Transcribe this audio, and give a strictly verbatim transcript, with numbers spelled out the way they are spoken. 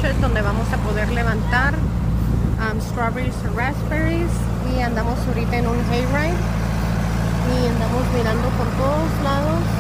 bushes donde vamos a poder levantar um, strawberries o raspberries. Y andamos ahorita en un hayride y andamos mirando por todos lados